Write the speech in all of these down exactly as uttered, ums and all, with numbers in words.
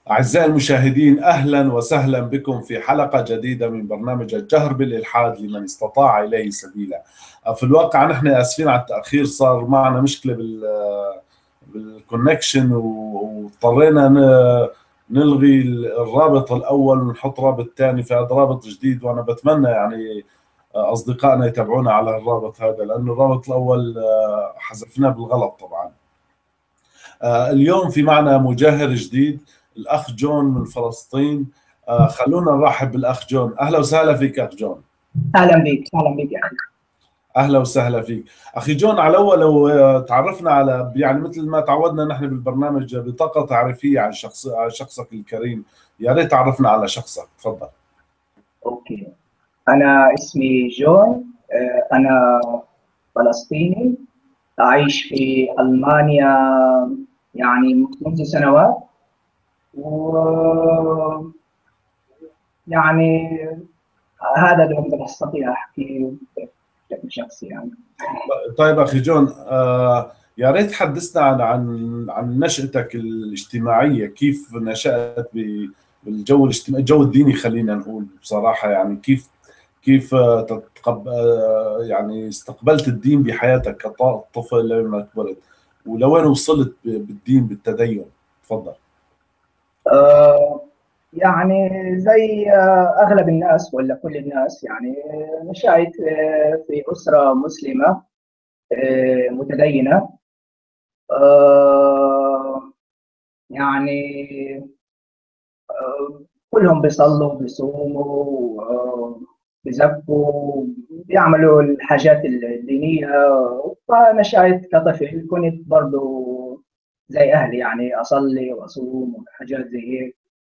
أعزائي المشاهدين، أهلا وسهلا بكم في حلقة جديدة من برنامج الجهر بالإلحاد لمن استطاع إليه سبيلا. في الواقع نحن آسفين على التأخير، صار معنا مشكلة بال بالكونكشن واضطرينا ن- نلغي الرابط الأول ونحط رابط ثاني، فهذا رابط جديد. وأنا بتمنى يعني أصدقائنا يتابعونا على الرابط هذا، لأنه الرابط الأول حذفناه بالغلط طبعا. آه، اليوم في معنا مجاهر جديد، الأخ جون من فلسطين. آه، خلونا نرحب بالأخ جون. أهلا وسهلا فيك أخ جون. اهلا بك اهلا بك يا اخي. أهلا وسهلا فيك أخي جون. على أول لو آه، تعرفنا على، يعني مثل ما تعودنا نحن بالبرنامج، بطاقة تعريفية عن شخص عن شخصك الكريم. يا ريت تعرفنا على شخصك، تفضل. اوكي، انا اسمي جون. آه، انا فلسطيني اعيش في المانيا يعني منذ سنوات، و يعني هذا اللي بستطيع احكي بشكل شخصي يعني. طيب أخي جون، آه، يا ريت تحدثنا عن عن عن نشأتك الاجتماعية. كيف نشأت ب- بالجو الاجتماعي، الجو الديني خلينا نقول بصراحة. يعني كيف كيف آه، تتقب آه، يعني استقبلت الدين بحياتك كطفل لما كبرت، ولوين وصلت ب- بالدين بالتدين؟ تفضل. آه، يعني زي آه، اغلب الناس ولا كل الناس، يعني آه، نشأت آه، في اسره مسلمه آه، متدينه. آه، يعني كلهم بيصلوا بيصوموا، آه، بيزكوا، بيعملوا الحاجات الدينية. فنشأت كطفل كنت برضو زي أهلي، يعني أصلي وأصوم وحاجات زي هيك.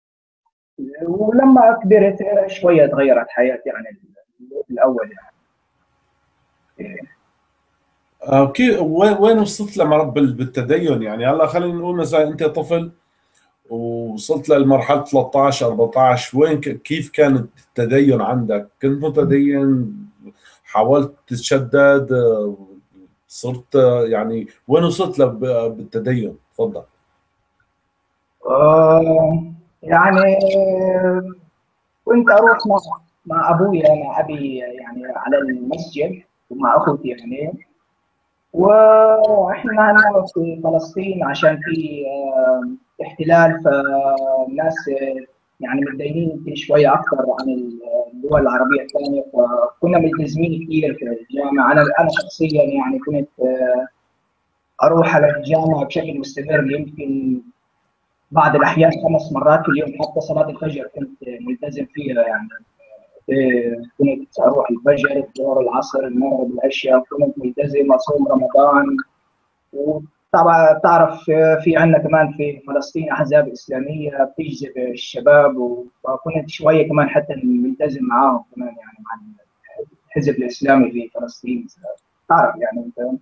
ولما كبرت آه، شوية تغيرت حياتي عن الأول يعني. آه، كيف وين وين وصلت لما بال- بالتدين؟ يعني هلا خلينا نقول مثلا انت طفل ووصلت للمرحلة ثلاثة عشر أربعة عشر، وين ك- كيف كان التدين عندك؟ كنت متدين؟ حاولت تتشدد؟ آه، صرت آه، يعني وين وصلت لب- بالتدين؟ تفضل. آه، يعني كنت أروح مع مع أبويا مع أبي يعني على المسجد ومع أخوتي يعني. واحنا هنا في فلسطين عشان في آه، احتلال، فالناس آه، يعني متدينين في شويه اكثر عن الدول العربيه الثانيه، فكنا ملتزمين كثير في الجامعه. انا انا شخصيا يعني كنت آه، اروح على الجامعه بشكل مستمر، يمكن بعض الاحيان خمس مرات في اليوم. حتى صلاه الفجر كنت ملتزم فيها يعني. آه، كنت اروح الفجر الظهر العصر المغرب العشاء، كنت ملتزم اصوم رمضان. وطبعا تعرف في عندنا كمان في فلسطين احزاب اسلاميه بتجذب الشباب، وكنت شويه كمان حتى ملتزم معاهم كمان يعني مع الحزب الاسلامي في فلسطين. تعرف يعني انت.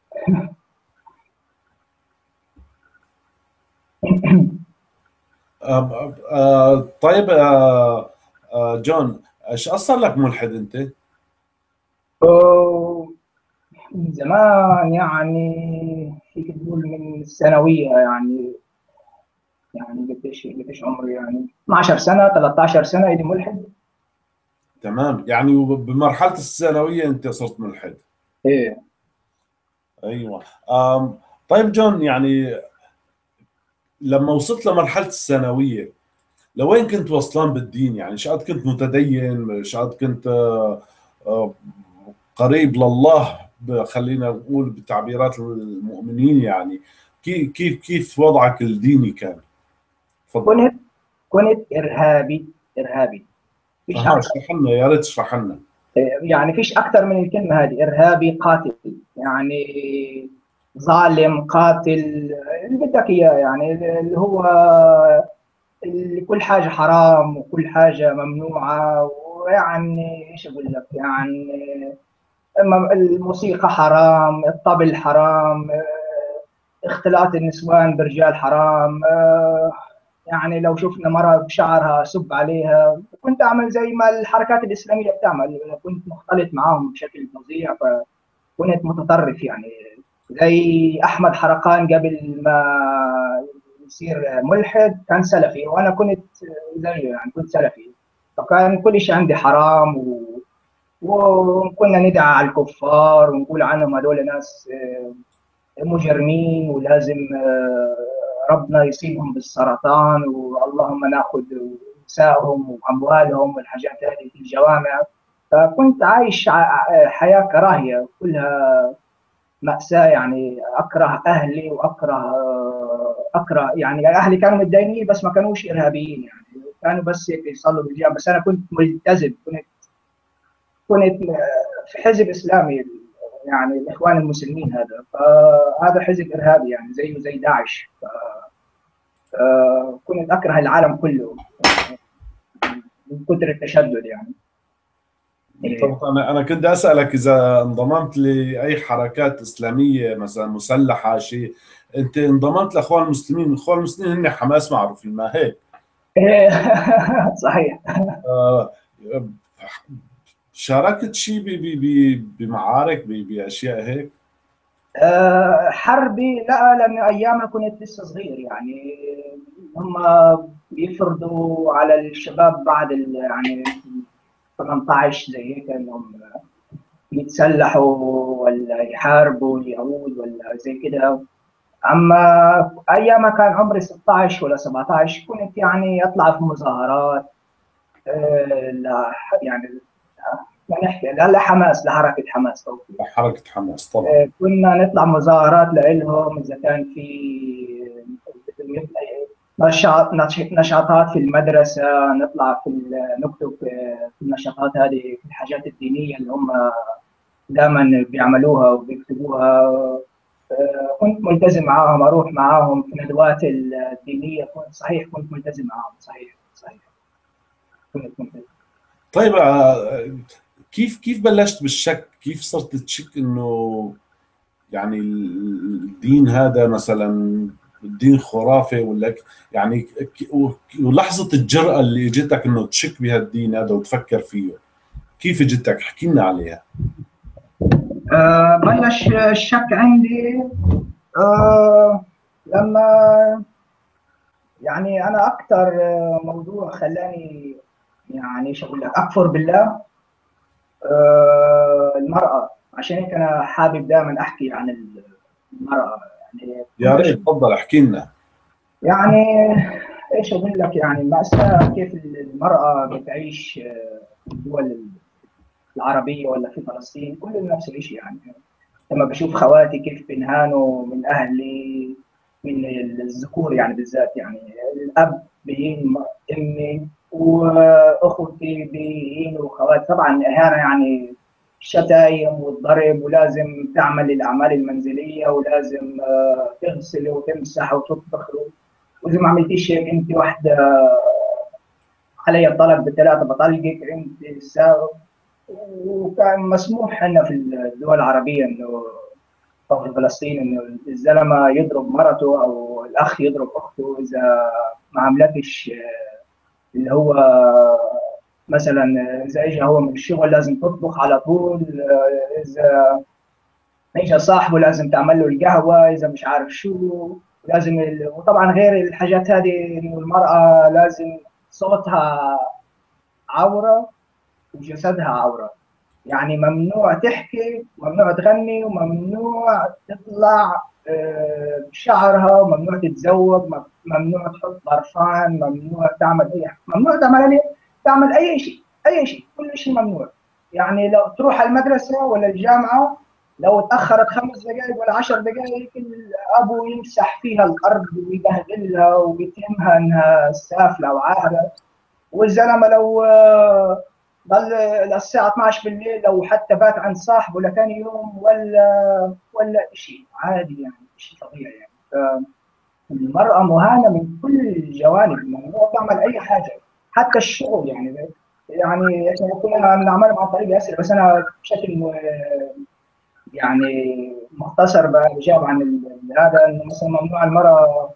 آه، آه، طيب. آه، آه، جون، ايش صار لك ملحد انت؟ من زمان يعني، فيك تقول من الثانويه يعني. يعني قديش قديش عمري يعني اثنا عشر سنه ثلاثة عشر سنه إلي ملحد. تمام، يعني بمرحلة الثانوية انت صرت ملحد. ايه. ايوه. آم، طيب جون، يعني لما وصلت لمرحلة الثانوية، لوين كنت وصلان بالدين؟ يعني شقد كنت متدين؟ شقد كنت آه، آه، قريب لله؟ ب- خلينا نقول بتعبيرات المؤمنين. يعني كيف كيف كيف وضعك الديني كان؟ تفضل. كنت كنت ارهابي ارهابي. فيش اها، اكثر اشرح لنا، يا ريت تشرح لنا. يعني فيش اكثر من الكلمه هذه، ارهابي قاتل يعني. ظالم قاتل، اللي بدك اياه يعني، اللي هو اللي كل حاجه حرام وكل حاجه ممنوعه. ويعني ايش اقول لك يعني، اما الموسيقى حرام، الطبل حرام، اختلاط النسوان برجال حرام. يعني لو شفنا مرة بشعرها سب عليها. كنت أعمل زي ما الحركات الإسلامية بتعمل، كنت مختلط معاهم بشكل فظيع، فكنت متطرف يعني. زي أحمد حرقان قبل ما يصير ملحد كان سلفي، وانا كنت زيه يعني كنت سلفي، فكان كل شيء عندي حرام و... وكنا ندعي على الكفار ونقول عنهم هذول ناس مجرمين ولازم ربنا يصيبهم بالسرطان، واللهم ناخذ نسائهم واموالهم والحاجات هذه في الجوامع. فكنت عايش حياه كراهيه كلها مأساة، يعني أكره أهلي وأكره أكره يعني أهلي كانوا متدينين بس ما كانوش إرهابيين، يعني كانوا بس هيك يصلوا بالجامع، بس أنا كنت ملتزم، كنت كنت في حزب إسلامي يعني الإخوان المسلمين، هذا فهذا حزب إرهابي يعني زيه زي داعش. كنت أكره العالم كله من كثر التشدد يعني. طبعا انا انا كنت اسالك اذا انضممت لاي حركات اسلاميه مثلا مسلحه شيء. انت انضممت لاخوان المسلمين، الاخوان المسلمين هن حماس معروفين ما هيك؟ صحيح. آه، شاركت شيء بمعارك باشياء هيك؟ أه حربي لا، لأن أيامها كنت لسه صغير يعني. هم بيفرضوا على الشباب بعد يعني ثمانية عشر زي هيك انهم يتسلحوا ولا يحاربوا اليهود ولا زي كده. اما ايام كان عمري ستة عشر ولا سبعة عشر كنت يعني اطلع في مظاهرات أه لا يعني يعني نحكي لا حماس لحركه حماس توفيق. حركه حماس طبعا. أه كنا نطلع مظاهرات لهم اذا كان في نشاط نشاطات في المدرسة، نطلع في نكتب في النشاطات هذه في الحاجات الدينية اللي هم دائما بيعملوها وبيكتبوها. كنت ملتزم معاهم، أروح معاهم في الندوات الدينية، كنت صحيح كنت ملتزم معاهم، صحيح صحيح كنت ملتزم. طيب كيف كيف بلشت بالشك؟ كيف صرت تشك انه يعني الدين هذا مثلا الدين خرافي ولا يعني، ولحظة الجرأة اللي اجتك انه تشك بهالدين هذا وتفكر فيه كيف اجتك؟ احكي لنا عليها. أه بلش الشك عندي أه لما يعني انا اكثر موضوع خلاني يعني ايش اقول لك اكفر بالله أه المرأة. عشان هيك انا حابب دائما احكي عن المرأة يعني. يا ريت تفضل احكي لنا. يعني ايش اقول لك يعني مأساة كيف المرأة بتعيش في الدول العربية ولا في فلسطين، كل نفس الشيء يعني. لما بشوف خواتي كيف بينهانوا من اهلي، من الذكور يعني بالذات، يعني الاب بيهين امي واخوتي بيهينوا خواتي، طبعا اهانه يعني الشتايم والضرب، ولازم تعمل الاعمال المنزليه ولازم تغسل وتمسح وتطبخ، واذا ما عملتيش هيك انت واحده علي الطلاق بثلاثه بطلقك انت السبب. وكان مسموح عندنا في الدول العربيه انه او في فلسطين انه الزلمه يضرب مرته او الاخ يضرب اخته اذا ما عملتش اللي هو مثلا اذا اجى هو من الشغل لازم تطبخ على طول، اذا اجى صاحبه لازم تعمل له القهوه، اذا مش عارف شو لازم ال... وطبعا غير الحاجات هذه انه المراه لازم صوتها عوره وجسدها عوره، يعني ممنوع تحكي وممنوع تغني وممنوع تطلع بشعرها وممنوع تتزوج، ممنوع تحط برفان، ممنوع تعمل اي ممنوع تعمل اي تعمل اي شيء اي شيء كل شيء ممنوع. يعني لو تروح المدرسه ولا الجامعه لو تاخرت خمس دقائق ولا عشر دقائق الابو يمسح فيها الارض ويبهدلها ويتهمها انها سافله وعاهره، والزلمه لو ضل للساعه اثنعش بالليل لو حتى بات عند صاحبه لثاني يوم ولا ولا شيء عادي يعني شيء طبيعي يعني. المراه مهانه من كل الجوانب، ممنوع تعمل اي حاجه حتى الشغل يعني. يعني احنا كنا بنعملها عن طريق اسئله، بس انا بشكل يعني مختصر بجاوب عن هذا، انه مثلا ممنوع المراه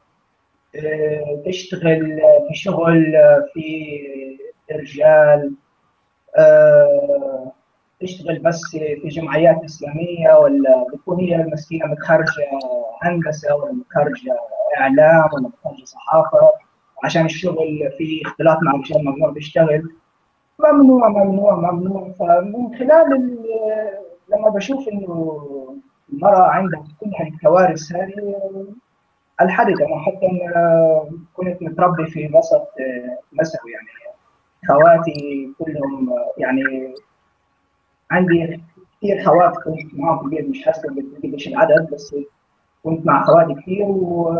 تشتغل في شغل في رجال، تشتغل بس في جمعيات اسلاميه، ولا بتكون هي المسكينه متخرجه هندسه ولا متخرجه اعلام ولا متخرجه صحافه، عشان الشغل في اختلاط مع الرجال ممنوع تشتغل. ممنوع ممنوع ممنوع. فمن خلال ال- لما بشوف انه المراه عندها كل هالكوارث هذه الحدث. انا حتى أنا كنت متربي في وسط مسوي، يعني خواتي كلهم يعني عندي كثير خوات كنت معهم في البيت، مش حاسس قديش العدد، بس كنت مع خواتي كثير. و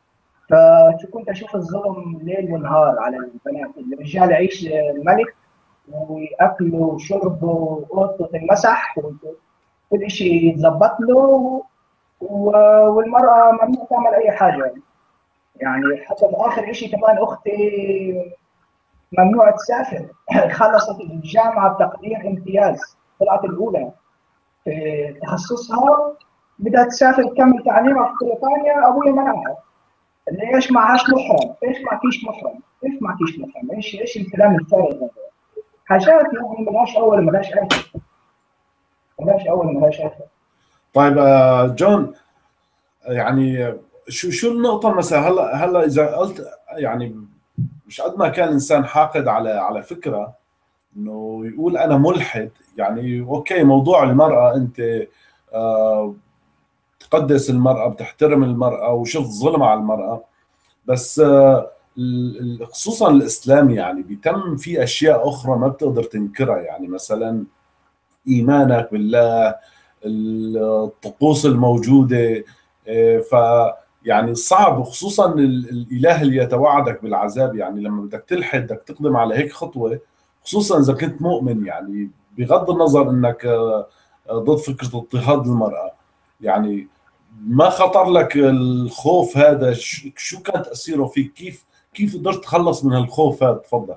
فكنت اشوف الظلم ليل ونهار على البنات. الرجال يعيش ملك واكله وشربه واوضته تنمسح وكل شيء يتظبط له، و- والمراه ممنوع تعمل اي حاجه. يعني حتى اخر شيء كمان اختي ممنوع تسافر. خلصت الجامعه بتقدير امتياز، طلعت الاولى في تخصصها، بدها تسافر تكمل تعليمها في بريطانيا، ابويا منعها. ليش معهاش محرم؟ ليش معكيش محرم؟ ليش معكيش محرم؟ ايش ايش الكلام الفارغ هذا؟ حاجات يعني ملهاش اول وملهاش اخر. ملهاش اول وملهاش اخر. طيب آه، جون، يعني شو شو النقطة مثلا هلا هلا إذا قلت يعني مش قد ما كان الإنسان حاقد على على فكرة إنه يقول أنا ملحد، يعني أوكي موضوع المرأة أنت آه، تقدس المرأة، بتحترم المرأة وشفت ظلم على المرأة، بس آه، ال- ال- خصوصا الإسلام يعني بيتم في أشياء أخرى ما بتقدر تنكرها، يعني مثلا إيمانك بالله، الطقوس الموجودة. آه، ف يعني صعب، خصوصا ال- الإله اللي يتوعدك بالعذاب، يعني لما بدك تلحد بدك تقدم على هيك خطوة، خصوصا إذا كنت مؤمن، يعني بغض النظر إنك آه، آه، ضد فكرة اضطهاد المرأة. يعني ما خطر لك الخوف هذا؟ ش- شو كان تأثيره فيك؟ كيف كيف قدرت تخلص من هالخوف هذا؟ تفضل.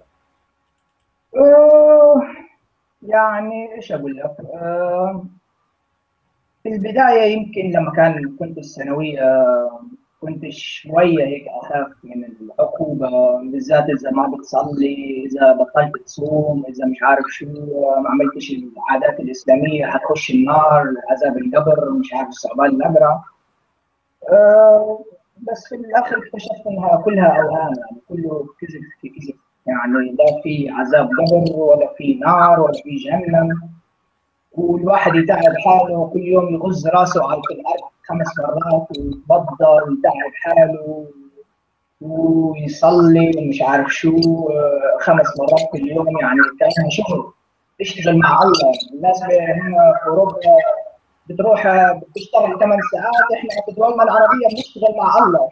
آه، يعني ايش اقول لك؟ آه، في البدايه يمكن لما كان كنت الثانويه كنت شويه هيك اخاف من العقوبه، بالذات اذا ما بتصلي، اذا بطلت تصوم، اذا مش عارف شو، ما عملتش العادات الاسلاميه حتخش النار، عذاب القبر، مش عارف ثعبان الابرع. آه، بس في الاخر اكتشفت انها كلها اوهام، يعني كله كذب في كذب. يعني لا في عذاب قبر ولا في نار ولا في جهنم. والواحد يتعب حاله كل يوم يغز راسه على الارض خمس مرات ويتبضر ويتعب حاله ويصلي ومش عارف شو، آه، خمس مرات كل يوم، يعني كانها شغل، تشتغل مع الله. الناس هنا في اوروبا بتروح بتشتغل ثمان ساعات، احنا في دولنا العربيه بنشتغل مع الله.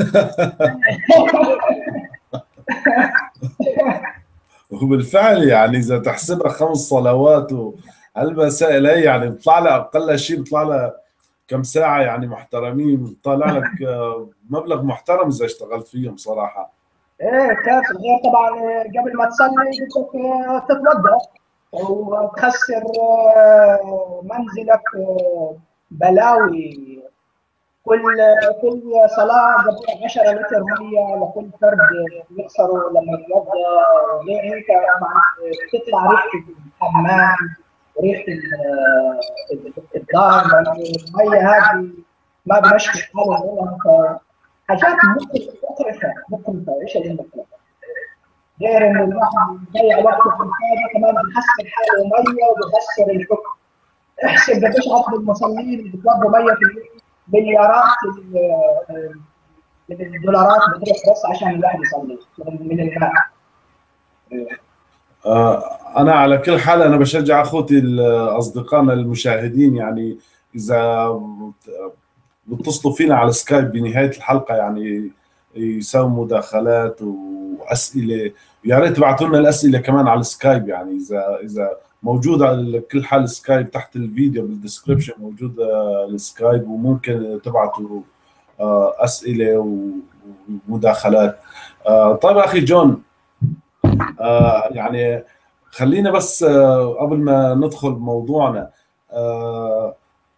وبالفعل يعني اذا تحسبها خمس صلوات وهالمسائل هي، يعني بيطلع لها اقل شيء بيطلع لها كم ساعه، يعني محترمين بيطلع لك آه، مبلغ محترم اذا اشتغلت فيهم صراحه. ايه كافي. غير طبعا قبل ما تصلي بدك تتوضا وتخسر آه، منزلك آه، بلاوي. كل كل صلاه قبل عشرة لتر ميه لكل فرد يخسروا لما يتوضا. غير هيك طبعا بتطلع ريحه الحمام وريحه ال- الدار، لانه الميه هذه ما بنشفي حالهم منها. فحاجات مقرفه مقرفه. ايش اللي مقرفه؟ غير انه الواحد يضيع وقته في الفاضي، كمان بيخسر حاله ميه وبيخسر الحكم. احسب قديش عدد المصلين اللي بيطلبوا ميه في اليوم، مليارات ال- من الدولارات بتروح بس عشان الواحد يصلي من من الماء. آه، انا على كل حال انا بشجع اخوتي ال- اصدقائنا المشاهدين، يعني اذا بيتصلوا فينا على سكايب بنهايه الحلقه، يعني يساووا مداخلات واسئله. يا ريت تبعتوا لنا الاسئله كمان على السكايب، يعني اذا اذا موجود على كل حال سكايب تحت الفيديو بالدسكربشن موجود آه، السكايب، وممكن تبعتوا آه، اسئله ومداخلات. آه، طيب اخي جون، آه، يعني خلينا بس آه، قبل ما ندخل بموضوعنا، آه،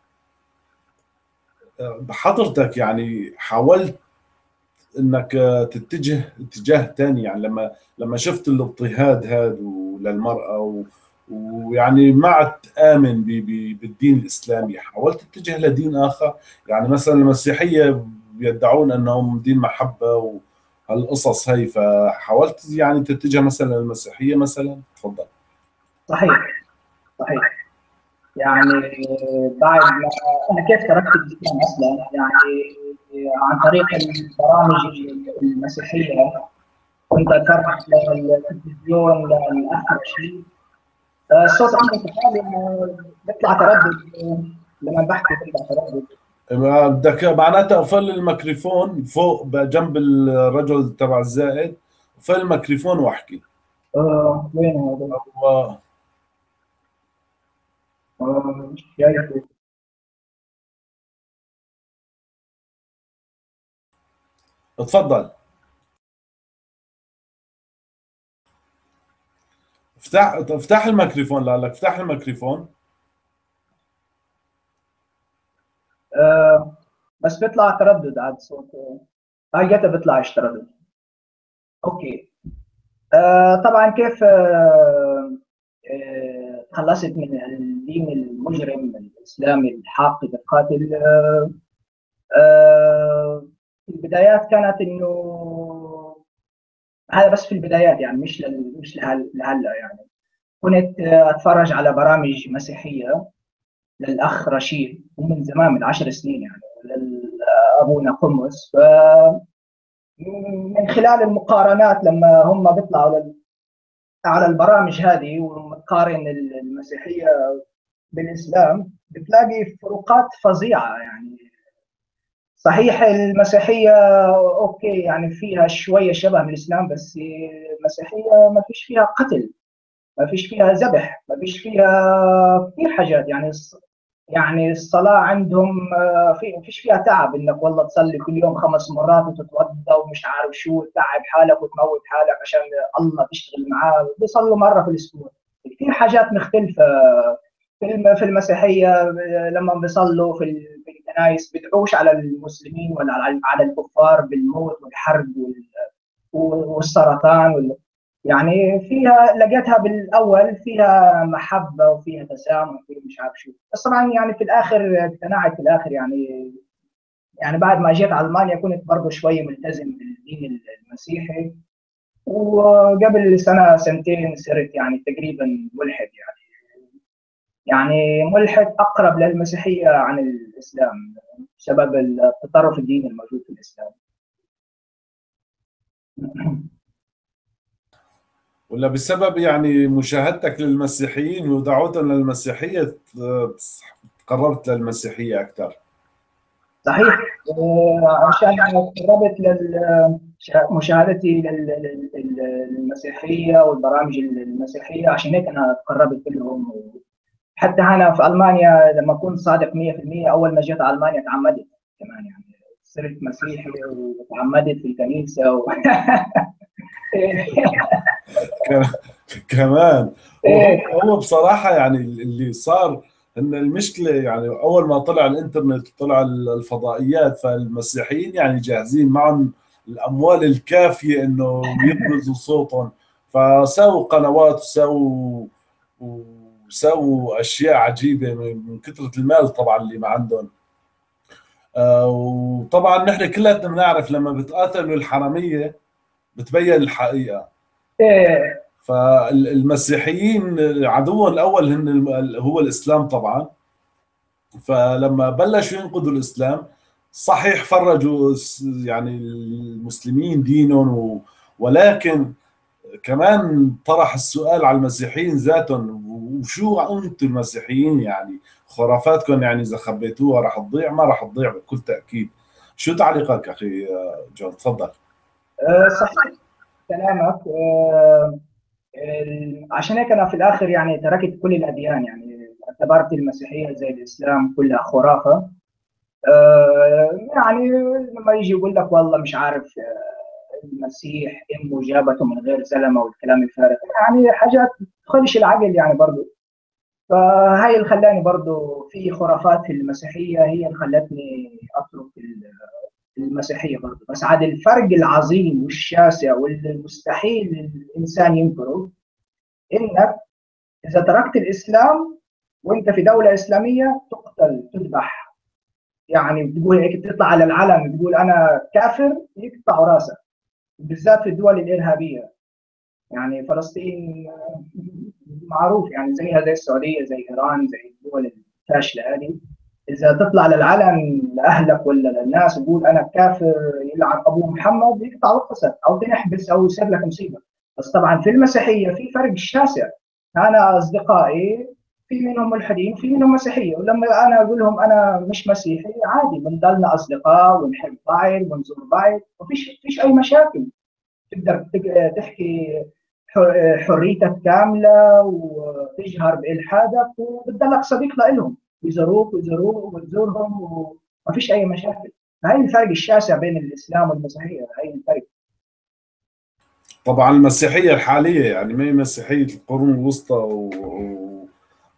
آه، حضرتك يعني حاولت انك آه، تتجه اتجاه تاني، يعني لما لما شفت الاضطهاد هذا للمرأة و- ويعني ما عدت آمن ب- ب- بالدين الإسلامي، حاولت أتجه لدين آخر. يعني مثلا المسيحية يدعون أنهم دين محبة وهالقصص هي، فحاولت يعني تتجه مثلا للمسيحية مثلا. تفضل. صحيح صحيح. يعني بعد ما انا كيف تركت الاسلام اصلا، يعني عن طريق البرامج المسيحيه. كنت اتفرج على التلفزيون لاخ رشيد. الصوت عندك عالي، بيطلع تردد لما بحكي، بيطلع تردد. بدك معناتها أقفل الميكروفون فوق جنب الرجل تبع الزائد، أقفل الميكروفون وأحكي. آه وين هذا؟ و- آه مش شايفه. تفضل. افتح افتح الميكروفون، لا لك افتح الميكروفون. آه بس بيطلع تردد على الصوت. هاي جت بيطلع ايش تردد. اوكي. آه طبعا كيف آه آه تخلصت من الدين المجرم الاسلامي الحاقد القاتل. آه آه في البدايات كانت انه هذا بس في البدايات، يعني مش لل... مش لهل- لهلا يعني. كنت آه، اتفرج على برامج مسيحيه للاخ رشيد، ومن زمان من عشر سنين يعني، لابونا قمص. ف من خلال المقارنات لما هم بيطلعوا لل- على البرامج هذه ومقارن المسيحيه بالاسلام، بتلاقي فروقات فظيعه يعني. صحيح المسيحيه اوكي يعني فيها شويه شبه من الاسلام، بس المسيحيه ما فيش فيها قتل، ما فيش فيها ذبح، ما فيش فيها كثير حاجات يعني. يعني الصلاة عندهم آه، في ما فيش فيها تعب انك والله تصلي كل يوم خمس مرات وتتوضا ومش عارف شو، تتعب حالك وتموت حالك عشان الله تشتغل معاه. بيصلوا مرة في الاسبوع. كثير حاجات مختلفة في الم- في المسيحية. آه، لما بيصلوا في ال- في الكنائس بيدعوش على المسلمين ولا على على الكفار بالموت والحرب وال- والسرطان. يعني فيها لقيتها بالاول فيها محبه وفيها تسامح وفيها مش عارف شو، بس طبعا يعني في الاخر اقتنعت في الاخر يعني. يعني بعد ما جيت على المانيا كنت برضه شوي ملتزم بالدين المسيحي، وقبل سنه سنتين صرت يعني تقريبا ملحد يعني. يعني ملحد اقرب للمسيحيه عن الاسلام بسبب التطرف الديني الموجود في الاسلام. ولا بسبب يعني مشاهدتك للمسيحيين ودعوتهم للمسيحية ت- تقربت للمسيحية أكثر؟ صحيح. آه، عشان أنا تقربت لل مشاهدتي لل- لل- لل- للمسيحيه والبرامج المسيحيه، عشان هيك انا تقربت لهم. حتى انا في المانيا لما اكون صادق مية بالمية، اول ما جيت على المانيا تعمدت كمان يعني. صرت مسيحي وتعمدت في الكنيسه و... ك- كمان. وهو إيه. هو بصراحة يعني اللي صار ان المشكلة، يعني اول ما طلع الانترنت طلع الفضائيات، فالمسيحيين يعني جاهزين معهم الاموال الكافية انه يبرزوا صوتهم، فسووا قنوات وسووا وسووا اشياء عجيبة من من كثرة المال طبعا اللي ما عندهم. آه، وطبعا نحن كلنا بنعرف لما بتقاتلوا الحرامية بتبين الحقيقة. إيه. فالمسيحيين عدوهم الاول هن الم- هو الاسلام طبعا. فلما بلشوا ينقذوا الاسلام، صحيح فرجوا س- يعني المسلمين دينهم و- ولكن كمان طرح السؤال على المسيحيين ذاتهم، وشو انتم المسيحيين يعني خرافاتكم يعني اذا خبيتوها رح تضيع؟ ما رح تضيع بكل تاكيد. شو تعليقك اخي جون؟ تفضل. آه، صحيح كلامك. آه، ال- عشان هيك انا في الاخر يعني تركت كل الاديان، يعني اعتبرت المسيحيه زي الاسلام كلها خرافه. آه، يعني لما يجي يقول لك والله مش عارف آه، المسيح امه جابته من غير زلمه والكلام الفارغ، يعني حاجات تخدش العقل يعني برضه. فهاي اللي خلاني برضه في خرافات في المسيحيه، هي اللي خلتني اترك المسيحيه برضه. بس عاد الفرق العظيم والشاسع والمستحيل الانسان ينكره، انك اذا تركت الاسلام وانت في دوله اسلاميه تقتل تذبح. يعني بتقول هيك، تطلع على العلم بتقول انا كافر، يقطعوا راسك، بالذات في الدول الارهابيه. يعني فلسطين معروف يعني زيها زي السعوديه زي ايران زي الدول الفاشله هذه، اذا تطلع للعلن لاهلك ولا للناس وتقول انا كافر يلعن ابو محمد، يقطعوا راسك او تنحبس او يصير لك مصيبه. بس طبعا في المسيحيه في فرق شاسع. انا اصدقائي في منهم ملحدين وفي منهم مسيحيه، ولما انا اقول لهم انا مش مسيحي عادي، بنضلنا اصدقاء ونحب بعض ونزور بعض، وفيش فيش اي مشاكل. تقدر تحكي حريتك كامله وتجهر بالحادك وبتضلك صديق لهم، يزوروك ويزوروك وتزورهم وما فيش اي مشاكل. هاي الفرق الشاسع بين الاسلام والمسيحيه، هاي الفرق. طبعا المسيحيه الحاليه يعني ما هي مسيحيه القرون الوسطى و... و...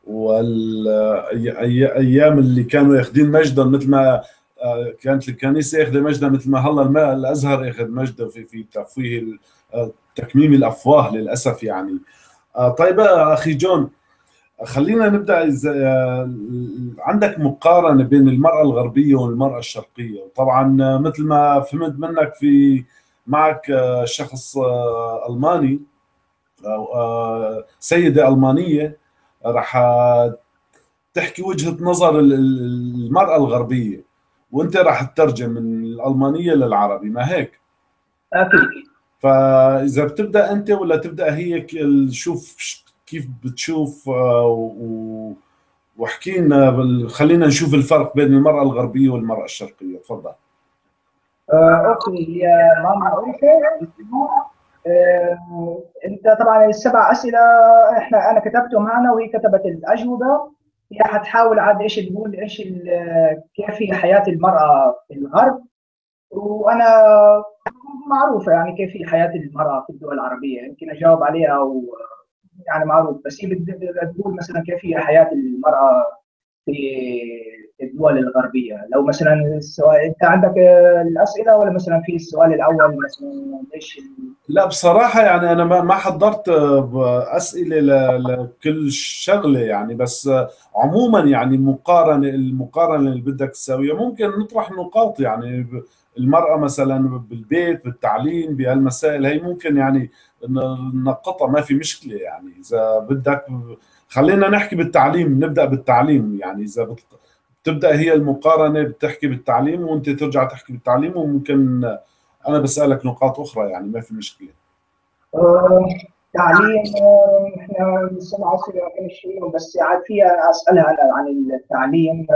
والايام اللي كانوا ياخذين مجدا، مثل ما آه، كانت الكنيسه ياخذ مجدا، مثل ما هلا الازهر ياخذ مجدا في في تفويه تكميم الافواه للاسف يعني. آه، طيب اخي جون، خلينا نبدا. إذا آه، عندك مقارنه بين المراه الغربيه والمراه الشرقيه، طبعا مثل ما فهمت منك في معك آه، شخص آه، الماني أو آه، سيده المانيه، راح آه، تحكي وجهه نظر المراه الغربيه، وانت راح تترجم من الالمانيه للعربي، ما هيك؟ اكيد. فاذا بتبدا انت ولا تبدا هي، ك- شوف كيف بتشوف آه، و- واحكي لنا بال- خلينا نشوف الفرق بين المراه الغربيه والمراه الشرقيه، تفضل. آه، اوكي يا ماما انت. آه، انت طبعا السبع اسئله احنا انا كتبتهم انا وهي كتبت الاجوبه. هي حتحاول عاد ايش تقول ايش ال- كيف هي حياه المراه في الغرب، وانا معروفه يعني كيف هي حياه المراه في الدول العربيه، يمكن اجاوب عليها و يعني معروف. بس هي بت- بتقول مثلا كيف هي حياه المراه في الدول الغربيه. لو مثلا السؤال انت عندك آه، الاسئله، ولا مثلا في السؤال الاول مثلا ايش ال- لا بصراحه يعني انا ما ما حضرت آه، اسئله ل- لكل شغله يعني، بس آه، عموما يعني مقارنه المقارنه اللي بدك تساويها ممكن نطرح نقاط يعني. ب- المراه مثلا بالبيت بالتعليم بهالمسائل هي ممكن يعني ن- ننقطها، ما في مشكله يعني. اذا بدك خلينا نحكي بالتعليم، نبدا بالتعليم يعني. اذا بت- بتبدا هي المقارنه بتحكي بالتعليم وانت ترجع تحكي بالتعليم، وممكن انا بسالك نقاط اخرى يعني، ما في مشكله. آه، تعليم. آه، احنا السبع اسئله ما كانش فيهم، بس عاد فيها اسالها انا عن التعليم.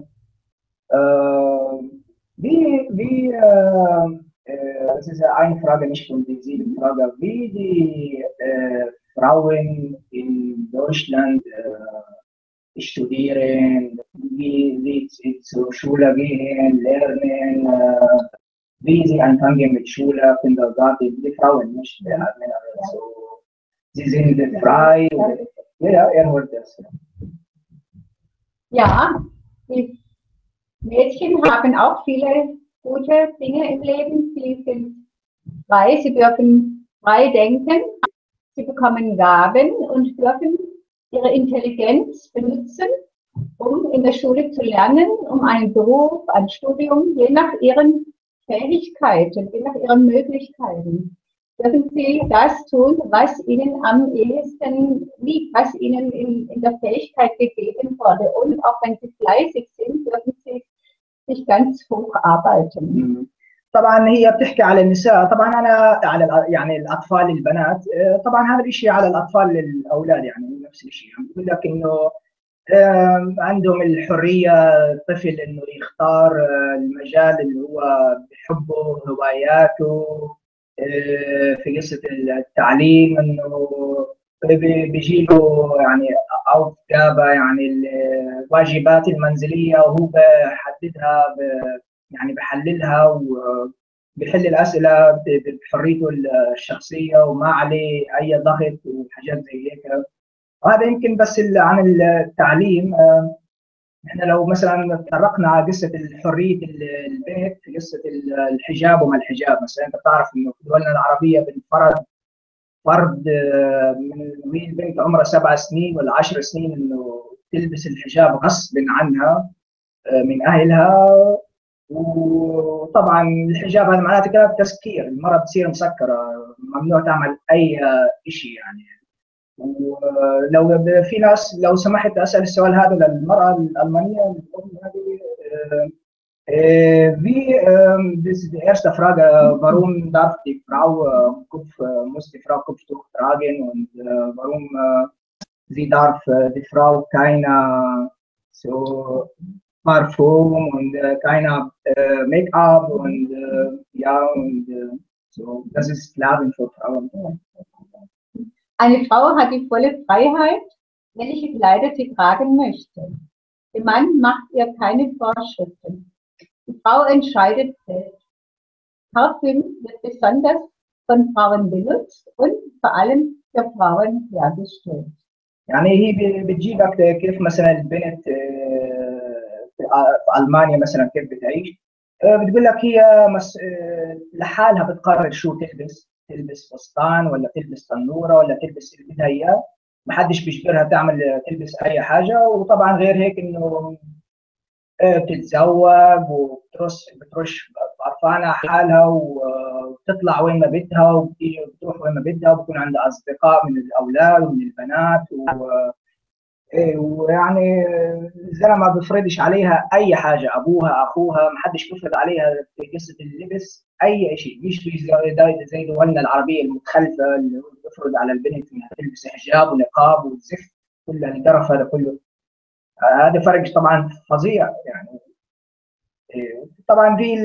آه، wie, wie äh, äh, es ist ja eine Frage, nicht von die sieben Fragen, wie die äh, Frauen in Deutschland äh, studieren, wie sie zur Schule gehen, lernen, äh, wie sie anfangen mit Schule, Kindergarten, die Frauen, nicht die Männer. Also, sie sind frei. Ja, er hört das. Ja, die Mädchen haben auch viele gute Dinge im Leben. Sie sind frei, sie dürfen frei denken, sie bekommen Gaben und dürfen ihre Intelligenz benutzen, um in der Schule zu lernen, um einen Beruf, ein Studium, je nach ihren Fähigkeiten, je nach ihren Möglichkeiten. Dürfen Sie das tun, was Ihnen am ehesten liegt, was Ihnen in, in der Fähigkeit gegeben wurde. Und auch wenn Sie fleißig sind, dürfen Sie sich ganz hoch arbeiten. طبعا هي بتحكي على النساء، طبعا انا على يعني الاطفال البنات. طبعا هذا الشيء على الاطفال الاولاد يعني نفس الشيء. عم بقول لك انه عندهم الحريه الطفل انه يختار المجال اللي هو بحبه، هواياته. في قصه التعليم انه بيجي له يعني اوقابه يعني الواجبات المنزليه وهو بحددها، يعني بحللها وبحل الاسئله بحريته الشخصيه وما عليه اي ضغط وحاجات زي هيك. وهذا يمكن بس عن التعليم. احنا لو مثلا تطرقنا على قصه حريه البيت في قصه الحجاب وما الحجاب، مثلا انت بتعرف انه في دولنا العربيه بنفرض فرض من البنت عمرها سبع سنين ولا عشر سنين انه تلبس الحجاب غصب عنها من اهلها. وطبعا الحجاب هذا معناته كلام تسكير، المراه بتصير مسكره، ممنوع تعمل اي شيء يعني. ولو في ناس لو سمحت اسال السؤال هذا للمراه الالمانيه الام هذه. Wie ähm, das ist die erste Frage, warum darf die Frau äh, Kopf, äh, muss die Frau Kopftuch tragen und äh, warum äh, sie darf äh, die Frau keine so Parfum und äh, keine äh, Make-up und äh, ja und äh, so, das ist Sklaven für Frauen. Eine Frau hat die volle Freiheit, welche Kleider sie tragen möchte. Der Mann macht ihr keine Vorschriften. Die Frau entscheidet selbst. Parfüm wird besonders von Frauen benutzt und vor allem für Frauen hergestellt. يعني هي بتجيبك كيف مثلا البنت في ألمانيا مثلا كيف بتعيش، بتقول لك هي لحالها بتقرر شو تلبس، تلبس فستان ولا تلبس تنورة ولا تلبس اللي بدها إياه، ما حدش بيجبرها تعمل تلبس أي حاجة. وطبعا غير هيك إنه بتتزوج وبترش بترش عرفانة حالها وبتطلع وين ما بدها وبتيجي وبتروح وين ما بدها وبكون عندها أصدقاء من الأولاد ومن البنات و... ويعني الزلمة ما بيفرضش عليها أي حاجة، أبوها أخوها ما حدش بيفرض عليها في قصة اللبس أي شيء. مش زي زي دولنا العربية المتخلفة اللي بيفرض على البنت إنها تلبس حجاب ونقاب والزفت كل القرف هذا كله. هذا فرق طبعا فظيع يعني. طبعا في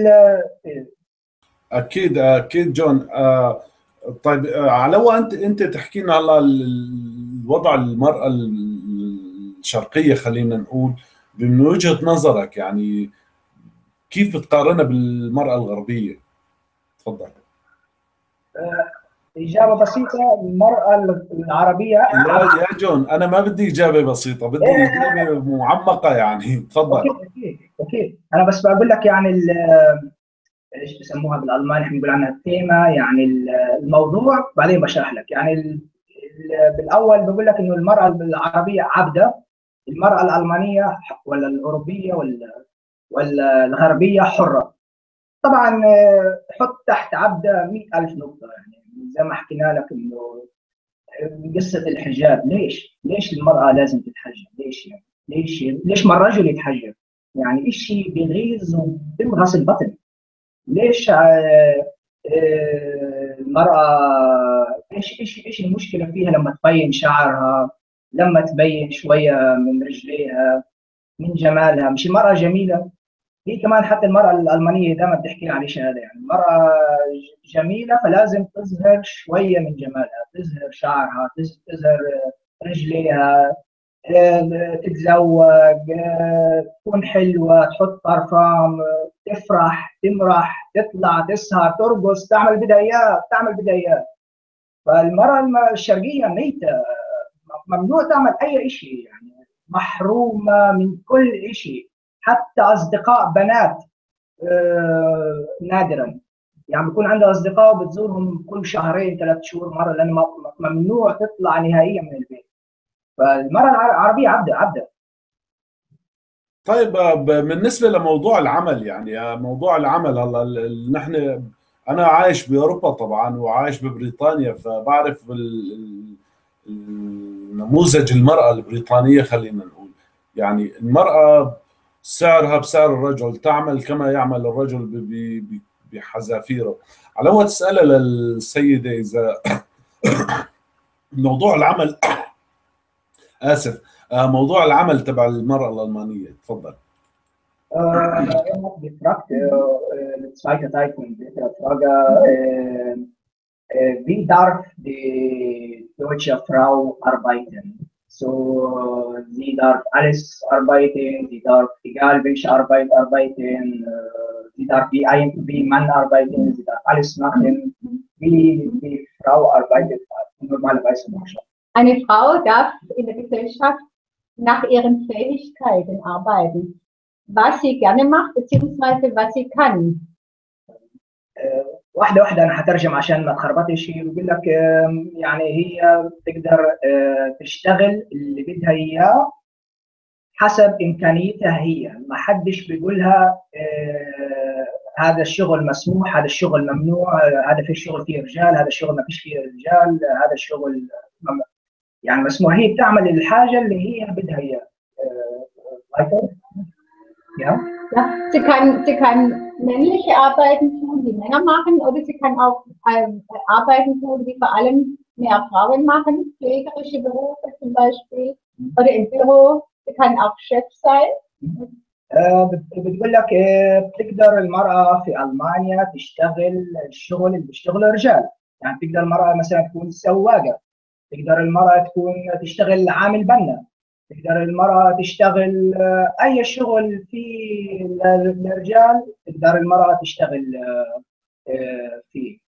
اكيد اكيد جون. آه طيب آه على انت انت تحكي لنا على الوضع المراه الشرقيه خلينا نقول من وجهه نظرك، يعني كيف بتقارنها بالمراه الغربيه؟ تفضل. آه إجابة بسيطة، المرأة العربية لا يا جون أنا ما بدي إجابة بسيطة، بدي إجابة معمقة يعني. تفضل. أكيد أكيد أكيد أنا بس بقول لك يعني إيش بسموها بالألماني، إحنا بنقول عنها التيمة، يعني الموضوع بعدين بشرح لك. يعني بالأول بقول لك إنه المرأة العربية عبدة، المرأة الألمانية ولا الأوروبية ولا ولا الغربية حرة. طبعا حط تحت عبدة مئة ألف نقطة، يعني زي ما حكينا لك إنه قصة الحجاب، ليش؟ ليش المرأة لازم تتحجب؟ ليش يعني؟ ليش ليش ما الرجل يتحجب؟ يعني إشي بيغيظ وبيمغص البطن. ليش آه آه المرأة إيش إيش إيش المشكلة فيها لما تبين شعرها، لما تبين شوية من رجليها، من جمالها؟ مش المرأة جميلة؟ هي كمان حتى المرأة الألمانية دائما بتحكي عن شيء هذا، يعني المرأة جميلة فلازم تظهر شوية من جمالها، تظهر شعرها، تظهر رجليها، تتزوج، تكون حلوة، تحط بارفان، تفرح، تمرح، تطلع، تسهر، ترقص، تعمل بدها إياه، تعمل بدها إياه. فالمرأة الشرقية ميتة، ممنوع تعمل أي شيء، يعني محرومة من كل شيء، حتى أصدقاء بنات آه نادرا، يعني بيكون عندها أصدقاء وبتزورهم كل شهرين ثلاث شهور مرة، لأن ممنوع تطلع نهائيا من البيت. فالمرأة العربية عبدة عبدة. طيب بالنسبة لموضوع العمل، يعني موضوع العمل هلا نحن أنا عايش بأوروبا طبعا وعايش ببريطانيا، فبعرف نموذج المرأة البريطانية خلينا نقول. يعني المرأة سعرها بسعر الرجل، تعمل كما يعمل الرجل بحذافيره. على وقت تسألها للسيدة إذا موضوع العمل آسف موضوع العمل تبع المرأة الألمانية. تفضل. Er hat gefragt, der zweite Teil von dieser Frage, wie darf die deutsche Frau arbeiten? So, sie darf alles arbeiten, sie darf egal welche Arbeit arbeiten, sie darf wie ein wie Mann arbeiten, sie darf alles machen, wie die Frau arbeitet normalerweise. Eine Frau darf in der Gesellschaft nach ihren Fähigkeiten arbeiten, was sie gerne macht, beziehungsweise was sie kann. واحده واحده انا هترجم عشان ما تخربطش. بيقول لك يعني هي تقدر تشتغل اللي بدها اياه حسب امكانيتها هي، ما حدش بيقولها هذا الشغل مسموح، هذا الشغل ممنوع، هذا في الشغل فيه رجال، هذا الشغل ما فيش فيه رجال، هذا الشغل يعني مسموح. هي بتعمل الحاجه اللي هي بدها اياها. Ja. Ja, sie kann, sie kann männliche Arbeiten tun, die Männer machen, oder sie kann auch äh, Arbeiten tun, die vor allem mehr Frauen machen, pflegerische Berufe zum Beispiel, oder im Büro. Sie kann auch Chef sein. بتقول لك بتقدر المرأة في ألمانيا تشتغل الشغل اللي بيشتغله الرجال، يعني تقدر المرأة مثلا تكون سواقة، تقدر المرأة تكون تشتغل عامل بنا، تقدر المرأة تشتغل أي شغل فيه الرجال تقدر المرأة تشتغل فيه.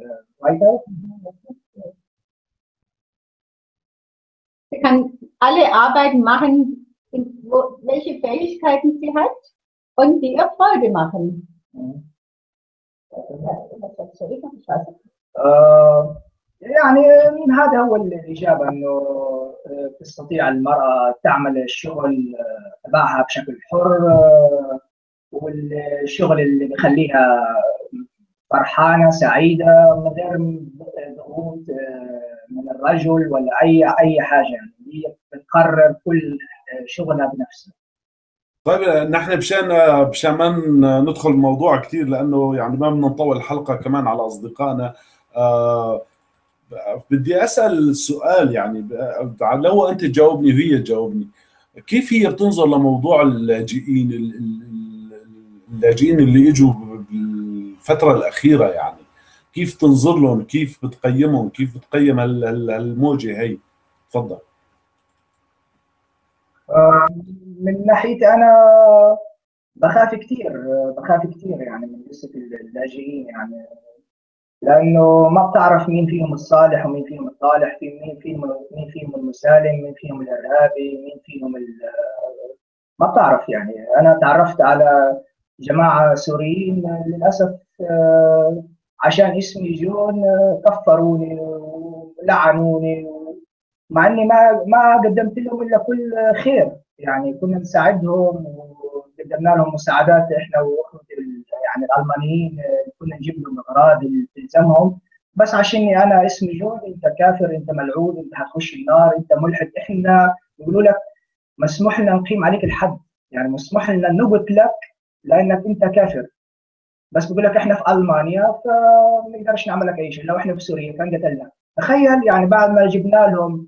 Sie kann alle Arbeiten machen, welche Fähigkeiten sie hat und die ihr Freude machen. يعني هذا هو الإجابة، إنه تستطيع المرأة تعمل الشغل تبعها بشكل حر، والشغل اللي بيخليها فرحانة سعيدة من غير ضغوط من الرجل ولا أي أي حاجة، يعني هي بتقرر كل شغلها بنفسها. طيب نحن مشان مشان ما ندخل الموضوع كثير، لأنه يعني ما بدنا نطول الحلقة كمان على أصدقائنا، آه بدي أسأل سؤال، يعني لو أنت تجاوبني وهي تجاوبني، كيف هي بتنظر لموضوع اللاجئين اللاجئين اللي اجوا بالفترة الأخيرة؟ يعني كيف تنظر لهم، كيف بتقيمهم، كيف بتقيم هالموجة هي؟ تفضل. من ناحيتي أنا بخاف كثير، بخاف كثير يعني من قصة اللاجئين، يعني لانه ما بتعرف مين فيهم الصالح ومين فيهم الطالح، في مين فيهم مين فيهم المسالم، مين فيهم الارهابي، مين فيهم ما بتعرف. يعني انا تعرفت على جماعه سوريين للاسف عشان اسمي جون كفروني ولعنوني، مع اني ما ما قدمت لهم الا كل خير، يعني كنا نساعدهم وقدمنا لهم مساعدات احنا واخوتي يعني الالمانيين، كنا نجيب لهم اغراض اللي تلزمهم، بس عشاني انا اسمي جون انت كافر، انت ملعون، انت هتخش النار، انت ملحد. احنا يقولوا لك مسموح لنا نقيم عليك الحد، يعني مسموح لنا نقتلك لانك انت كافر، بس بقول لك احنا في المانيا فما نقدرش نعمل لك اي شيء، لو احنا في سوريا كان قتلنا. تخيل يعني بعد ما جبنا لهم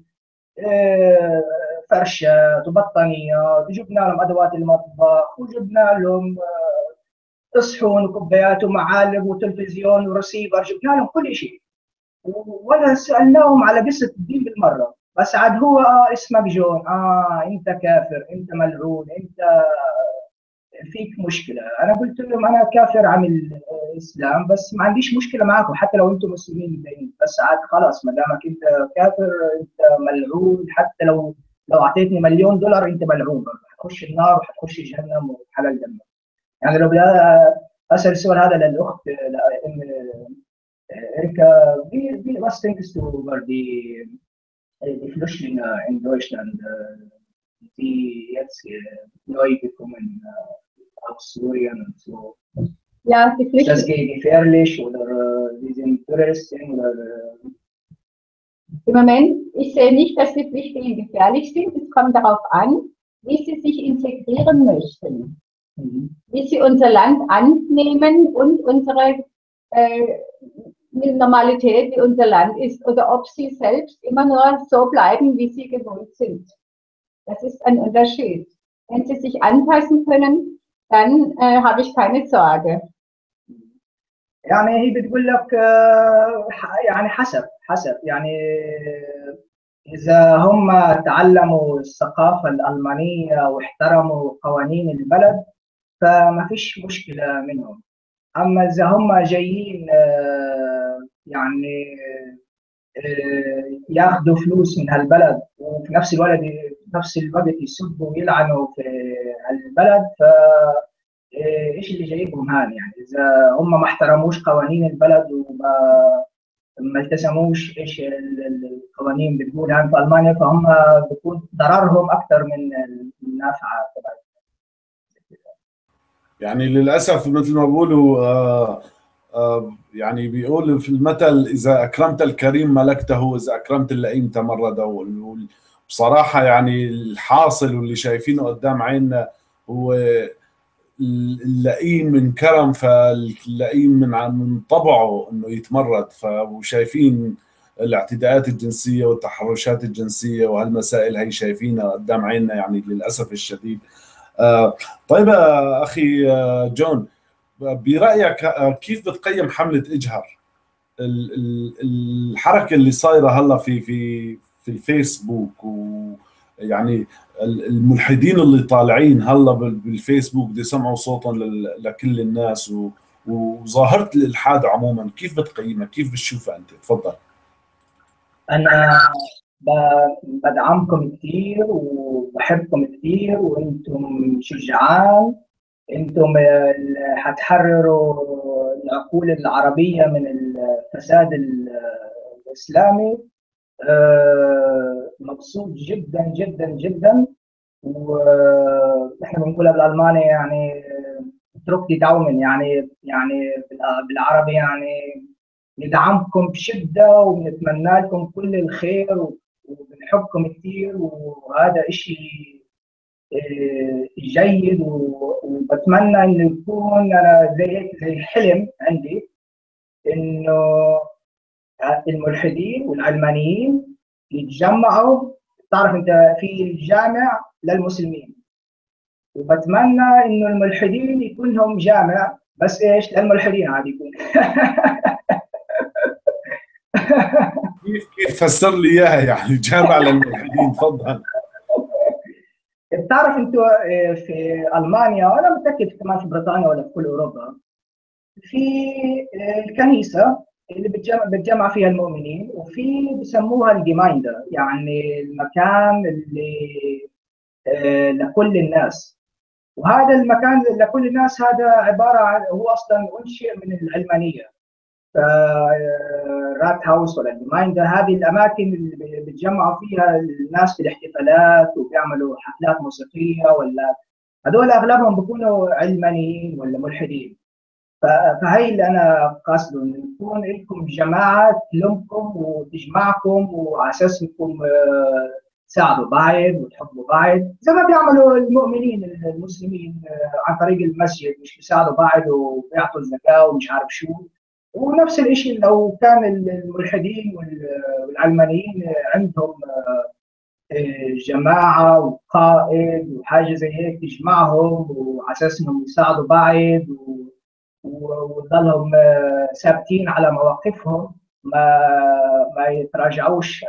فرشات وبطانيات وجبنا لهم ادوات المطبخ وجبنا لهم صحون وكوبايات ومعالق وتلفزيون ورسيفر، جبنا لهم كل شيء ولا سالناهم على قصه الدين بالمره، بس عاد هو اه اسمك جون، اه انت كافر، انت ملعون، انت فيك مشكله. انا قلت لهم انا كافر عن الاسلام بس ما عنديش مشكله معكم حتى لو انتم مسلمين متدينين، بس عاد خلاص ما دامك انت كافر انت ملعون، حتى لو لو اعطيتني مليون دولار انت ملعون، هتخش النار وهتخش جهنم وحلال جنه. يعني لو بدي اسال السؤال هذا للاخت إريكا، wie, wie, was denkst du über die, die Flüchtlinge in Deutschland, die jetzt neu gekommen aus Syrien und so? Ja, die Ist das gefährlich oder die sind Touristen oder? Im Moment, ich sehe nicht, dass die Flüchtlinge gefährlich sind. Es kommt darauf an, wie sie sich integrieren möchten, mhm. wie sie unser Land annehmen und unsere äh, Normalität, wie unser Land ist, oder ob sie selbst immer nur so bleiben, wie sie gewohnt sind. Das ist ein Unterschied. Wenn sie sich anpassen können, dann äh, habe ich keine Sorge. يعني هي بتقول لك يعني حسب حسب يعني إذا هم تعلموا الثقافة الألمانية واحترموا قوانين البلد فما فيش مشكلة منهم. أما إذا هم جايين يعني ياخذوا فلوس من هالبلد وفي نفس الوقت في نفس الوقت يسبوا ويلعنوا في هالبلد، ف ايش اللي جايبهم هان؟ يعني اذا هم ما احترموش قوانين البلد وما ما التزموش ايش القوانين بتقول هان في المانيا، فهم بيكون ضررهم اكثر من النفعه تبعهم. يعني للاسف مثل ما بيقولوا آه آه يعني بيقول في المثل اذا اكرمت الكريم ملكته واذا اكرمت اللئيم تمرده. بصراحه يعني الحاصل واللي شايفينه قدام عيننا هو اللئيم من كرم، فاللئيم من من طبعه انه يتمرد. فشايفين الاعتداءات الجنسيه والتحرشات الجنسيه وهالمسائل هي شايفينها قدام عيننا يعني للاسف الشديد. آه طيب يا اخي آه جون، برايك آه كيف بتقيم حمله اجهر، الحركه اللي صايره هلا في في في الفيسبوك، ويعني الملحدين اللي طالعين هلا بالفيسبوك بدي يسمعوا صوتهم لكل الناس، وظاهره الالحاد عموما كيف بتقيمها؟ كيف بتشوفها انت؟ تفضل. انا بدعمكم كثير وبحبكم كثير، وانتم شجعان، انتم حتحرروا العقول العربيه من الفساد الاسلامي. مبسوط جدا جدا جدا. ونحن بنقولها بالالماني يعني اترك دي داومن، يعني يعني بالعربي يعني ندعمكم بشده وبنتمنى لكم كل الخير وبنحبكم كثير، وهذا شيء جيد. وبتمنى انه يكون انا زي زي حلم عندي انه الملحدين والعلمانيين يتجمعوا. تعرف انت في الجامع للمسلمين، وبتمنى انه الملحدين يكون لهم جامع بس ايش للملحدين عادي يكون. كيف كيف فسر لي اياها يعني جامع للملحدين؟ تفضل. بتعرف انتوا في المانيا وانا متاكد كمان في بريطانيا ولا في كل اوروبا في الكنيسه اللي بتجمع بتجمع فيها المؤمنين، وفي بسموها الجيمايندا، يعني المكان اللي لكل الناس. وهذا المكان لكل الناس هذا عباره عن هو اصلا انشئ من العلمانيه. رات هاوس ولا الجيمايندا هذه الاماكن اللي بتجمعوا فيها الناس في الاحتفالات وبيعملوا حفلات موسيقيه، ولا هذول اغلبهم بيكونوا علمانيين ولا ملحدين. فهي اللي انا قاصده، انه يكون لكم جماعه تلمكم وتجمعكم وعلى اساس انكم تساعدوا بعض وتحبوا بعض زي ما بيعملوا المؤمنين المسلمين عن طريق المسجد، مش بيساعدوا بعض وبيعطوا الزكاه ومش عارف شو. ونفس الشيء لو كان الملحدين والعلمانيين عندهم جماعه وقائد وحاجه زي هيك تجمعهم وعلى اساس انهم يساعدوا بعض ويضلهم ثابتين على مواقفهم، ما ما يتراجعوش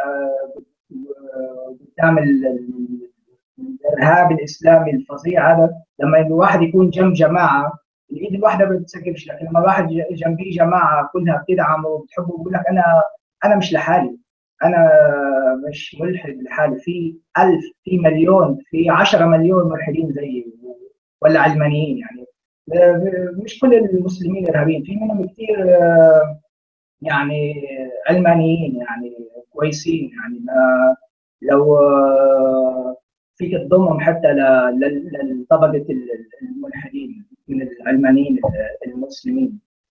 قدام الارهاب الاسلامي الفظيع هذا. لما الواحد يكون جنب جماعه الايد الواحده ما بتسكبش، لكن لما واحد جنبيه جماعه كلها بتدعمه وبتحبه بيقول لك انا انا مش لحالي، انا مش ملحد لحالي، في ألف في مليون في عشرة مليون ملحدين زيي ولا علمانيين. يعني مش كل المسلمين ارهابيين، في منهم كثير يعني علمانيين يعني كويسين. يعني ما لو فيك تضمهم حتى لطبقه الملحدين من العلمانيين المسلمين.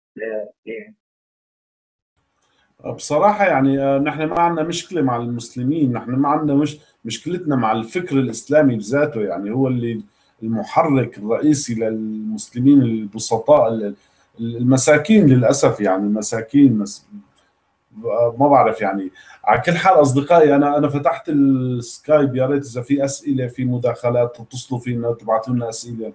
بصراحة يعني نحن ما عندنا مشكلة مع المسلمين، نحن ما عندنا مش مشكلتنا مع الفكر الإسلامي بذاته، يعني هو اللي المحرك الرئيسي للمسلمين البسطاء المساكين للأسف، يعني مساكين ما بعرف. يعني على كل حال أصدقائي، أنا أنا فتحت السكايب، يا ريت إذا في أسئلة في مداخلات تتصلوا فينا تبعتوا لنا أسئلة.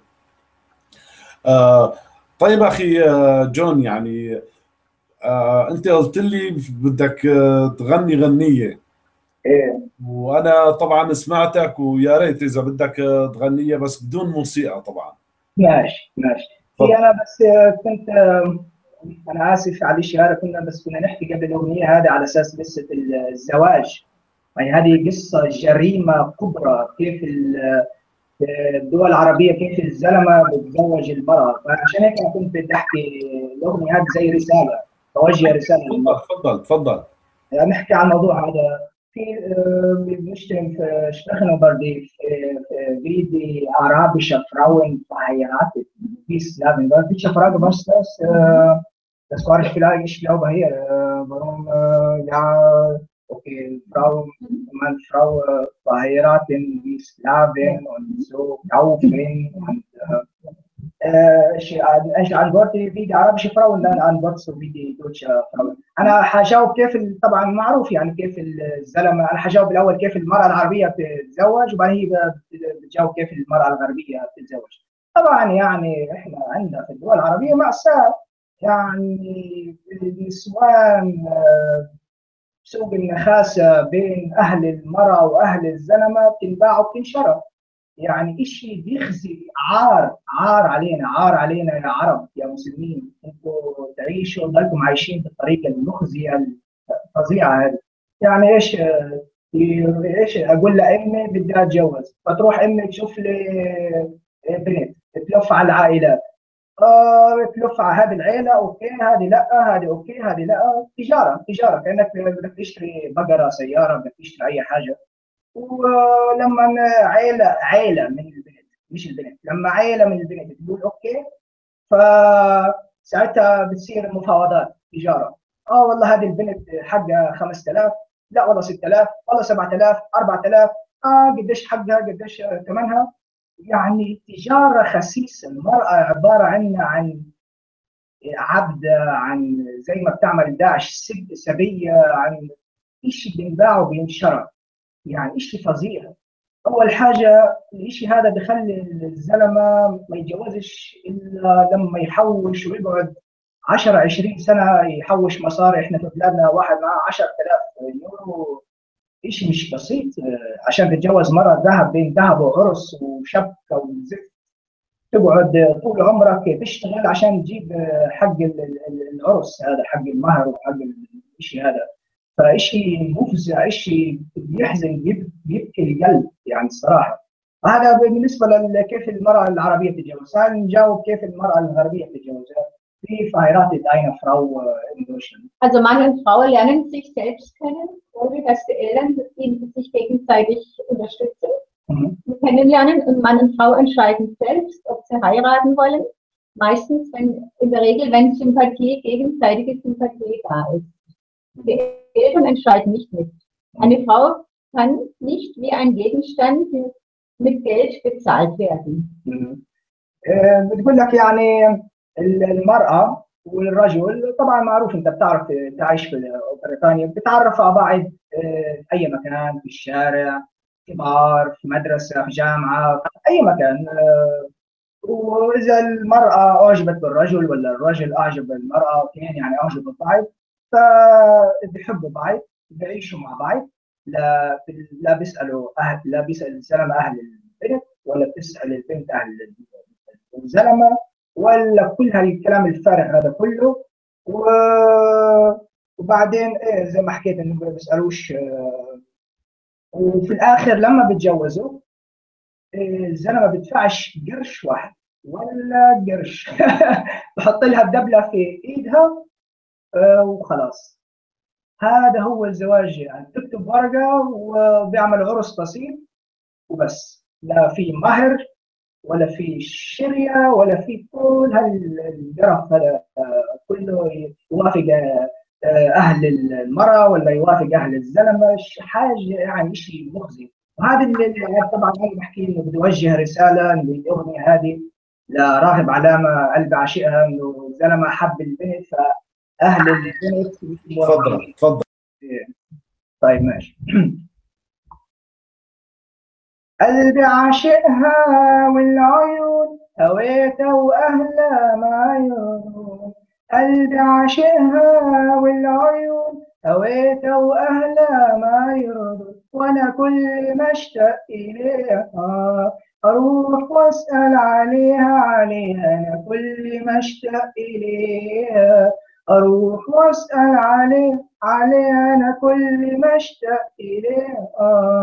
آه طيب أخي جون، يعني آه أنت قلت لي بدك تغني غنية، ايه، وانا طبعا سمعتك، ويا ريت اذا بدك تغنيها بس بدون موسيقى طبعا. ماشي ماشي. هي انا بس كنت انا اسف على الشيء هذا، كنا بس كنا نحكي قبل الاغنيه هذه على اساس قصه الزواج. يعني هذه قصه جريمه كبرى، كيف الدول العربيه كيف الزلمه بتزوج المراه، فعشان هيك انا كنت بدي احكي الاغنيه هذه زي رساله، توجه رساله للمراه. تفضل تفضل. نحكي عن الموضوع هذا. في بنشتغل في Sprechen die wie die arabische Frauen verheiratet, wie Slaven. Welche Frage was das? Das war ich vielleicht, ich glaube hier, warum, ja, okay, Frau, man, Frau verheiraten wie Slaven und so kaufen und ايش antworte wie die arabische Frau und dann antwortest du wie die deutsche Frau. انا حجاوب كيف طبعا معروف يعني كيف الزلمه، انا حجاوب الاول كيف المراه العربيه بتتزوج وبعدين هي بتجاوب كيف المراه الغربيه بتتزوج. طبعا يعني احنا عندنا في الدول العربيه مأساة، يعني النسوان سوق النخاسه بين اهل المراه واهل الزلمه بتنباع وبتنشرى، يعني شيء بيخزي، عار عار علينا، عار علينا يا عرب يا مسلمين، انتم تعيشوا ضلكم عايشين بالطريقه المخزيه الفظيعه هذه. يعني ايش ايش اقول لامي بدي اتجوز، فتروح امي تشوف لي بنت تلف على العائلات، آه تلف على هذه العيله اوكي، هذه لا، هذه اوكي، هذه لا، تجاره تجاره، كانك بدك تشتري بقره، سياره، بدك تشتري اي حاجه. ولما عيله عيله من البنت، مش البنت، لما عيله من البنت تقول اوكي، فساعتها بتصير مفاوضات تجاره. اه والله هذه البنت حقها خمسة آلاف، لا والله ستة آلاف، والله سبعة آلاف، أربعة آلاف، اه قديش حقها، قديش ثمنها. يعني تجاره خسيسه، المراه عباره عنا عن عبده، عن زي ما بتعمل داعش سبيه، عن شيء بينباع وبينشرى، يعني شيء فظيع. اول حاجه الشيء هذا بخلي الزلمه ما يتجوزش الا لما يحوش ويقعد عشرة عشرين سنه يحوش مصاري. احنا في بلادنا واحد معاه عشرة آلاف يورو، شيء مش بسيط عشان تتجوز مره ذهب، بين ذهب وعرس وشبكه وزفت، تقعد طول عمرك تشتغل عشان تجيب حق العرس هذا، حق المهر وحق الشيء هذا. فشيء مفزع، شيء بيحزن، بيبكي القلب يعني الصراحه. هذا بالنسبه لكيف المراه العربيه تتجوز. هل نجاوب كيف المراه الغربيه تتجوز؟ في verheiratet eine Frau in Deutschland. Also Mann und Frau lernen sich selbst kennen, ohne dass die Eltern sich gegenseitig unterstützen. Mhm. Sie kennenlernen und Mann und Frau entscheiden selbst, ob sie heiraten wollen. Meistens, wenn, in der Regel, wenn Sympathie, gegenseitige Sympathie da ist. Die Eltern entscheiden nicht mit. Eine Frau kann nicht wie ein Gegenstand mit Geld bezahlt werden. بتقول لك يعني المرأة والرجل طبعا معروف، انت بتعرف تعيش في بريطانيا، بتتعرف على بعض في اي مكان، في الشارع، في بار، في مدرسة، في جامعة، في اي مكان. واذا المرأة اعجبت بالرجل ولا الرجل اعجب بالمرأة، اثنين يعني اعجبوا ببعض، فبيحبوا بعض، بيعيشوا مع بعض. لا لا بيسالوا اهل، لا بيسال الزلمه اهل البنت ولا بتسال البنت اهل الزلمه ولا كل هالكلام الفارغ هذا كله. وبعدين ايه زي ما حكيت انه ما بيسالوش. وفي الاخر لما بيتجوزوا الزلمه ما بدفعش قرش واحد ولا قرش بحط لها الدبله في ايدها وخلاص. هذا هو الزواج، يعني تكتب ورقه وبيعمل عرس بسيط وبس، لا في مهر ولا في شريه ولا في كل هالقرف هذا كله. يوافق اهل المراه ولا يوافق اهل الزلمه، حاجه يعني شيء مخزي. وهذا اللي طبعا انا بحكي انه بدي اوجه رساله للاغنيه هذه لراغب علامه قلب عاشقها، انه الزلمه حب البنت فاهل البنت. تفضل تفضل. طيب ماشي. قلبي عاشقها والعيون هويتها واهلها معيون، قلبي عاشقها والعيون هويتها واهلها معيون، وانا كل ما اشتاق اليها اروح واسال عليها عليها، انا كل ما اشتاق اليها اروح واسال عليها عليها، انا كل ما اشتاق اليها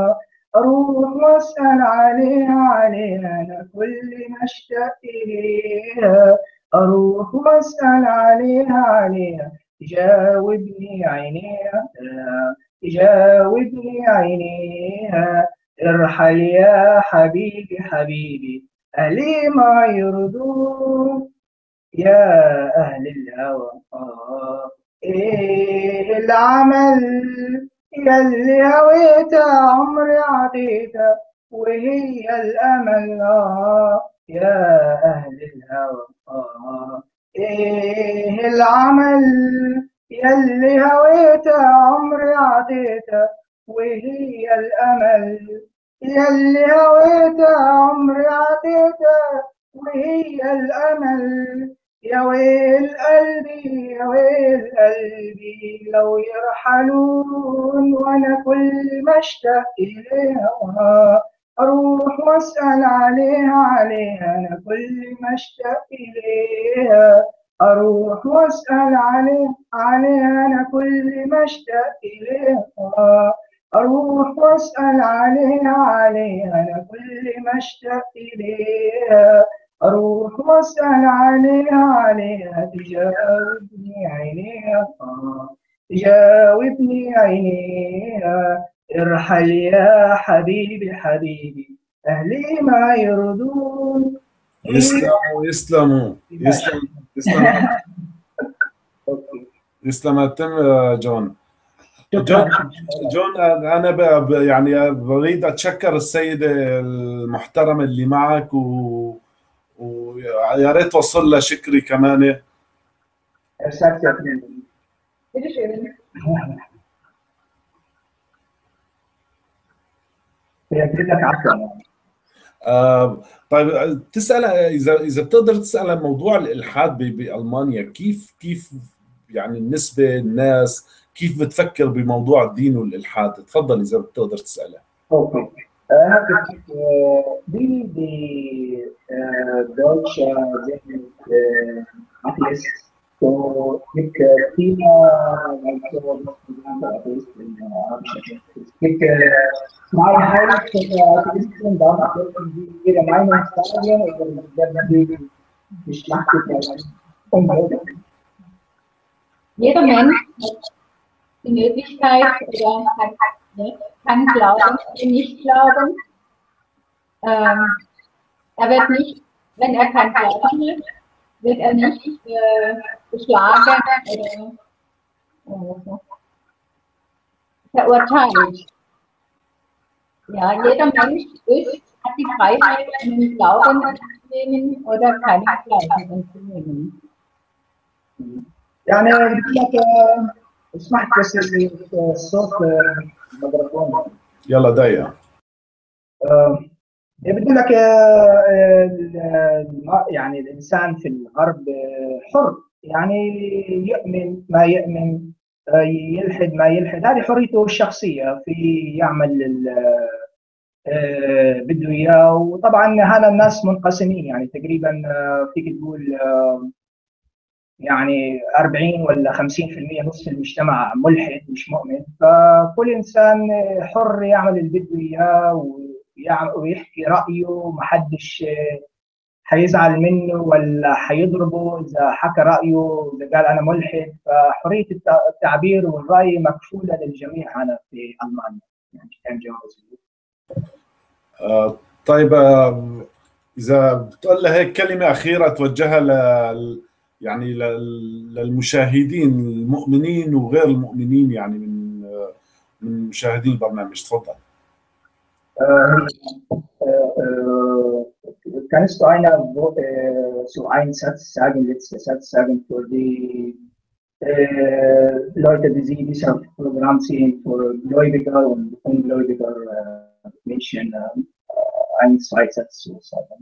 أروح وأسأل عليها عليها أنا كل ما أشتاق إليها، أروح وأسأل عليها عليها تجاوبني عينيها، تجاوبني عينيها. ارحل يا حبيبي حبيبي أهلي ما يرضون يا أهل الهوى. آه إيه العمل يلي هويته عمري عطيته وهي الأمل. آه يا أهل الهوى. آه إيه العمل يلي هويته عمري عطيته وهي الأمل، يلي هويته عمري عطيته وهي الأمل. يا ويل قلبي يا ويل قلبي لو يرحلون وأنا كل ما أشتاق إليها، أروح وأسأل عليها عليها أنا كل ما أشتاق إليها، أروح وأسأل عليها عليها أنا كل ما أشتاق إليها، أروح وأسأل عليها عليها أنا كل ما أشتاق إليها، أروح وأسأل عليها عليها تجاوبني عينيها، تجاوبني عينيها. ارحل يا حبيبي حبيبي أهلي ما يرضون. يسلموا يسلموا يسلم يسلم يسلم التم جون. جون جون انا ب... يعني بريد اتشكر السيده المحترمه اللي معك و... ويا ريت توصل لها شكري كمان. آه طيب تسال اذا اذا بتقدر تسال عن موضوع الالحاد بالمانيا، كيف كيف يعني بالنسبه الناس كيف بتفكر بموضوع الدين والالحاد؟ تفضل اذا بتقدر تسالها. اوكي. Uh, uh, die, die uh, deutsche sind uh, Atheisten. So, gibt uh, viele also, Atheisten, uh, es gibt uh, Freiheit für Atheisten, da dürfen sie ihre Meinung sagen und werden sie geschlachtet werden. Jeder Mensch hat die Möglichkeit oder hat, kann glauben oder nicht glauben. Ähm, er wird nicht, wenn er kein Glauben hat, wird er nicht äh, geschlagen oder äh, verurteilt. Ja, jeder Mensch ist, hat die Freiheit, einen Glauben anzunehmen oder keinen Glauben anzunehmen. يعني بدك اسمح بس الصوت الميكروفون. يلا دايا. بدي لك يعني الانسان في الغرب حر، يعني يؤمن ما يؤمن، يلحد ما يلحد، هذه حريته الشخصيه في يعمل بده اياه. وطبعا هذا الناس منقسمين، يعني تقريبا فيك تقول يعني أربعين ولا خمسين بالمئة نصف المجتمع ملحد مش مؤمن. فكل انسان حر يعمل اللي بده اياه ويحكي رايه، محدش حيزعل منه ولا حيضربه اذا حكى رايه، اذا قال انا ملحد. فحريه التعبير والراي مكفوله للجميع هنا في المانيا. يعني كان جواب. آه طيب، آه اذا بتقول لها هيك كلمه اخيره توجهها ل يعني للمشاهدين المؤمنين وغير المؤمنين، يعني من من مشاهدين البرنامج، تفضل. Kannst du eine, so einen Satz sagen, letzten Satz sagen für die äh, Leute, die Sie dieses Programm sehen, für Gläubiger und Ungläubiger äh, Menschen, äh, ein, zwei Sätze zu sagen?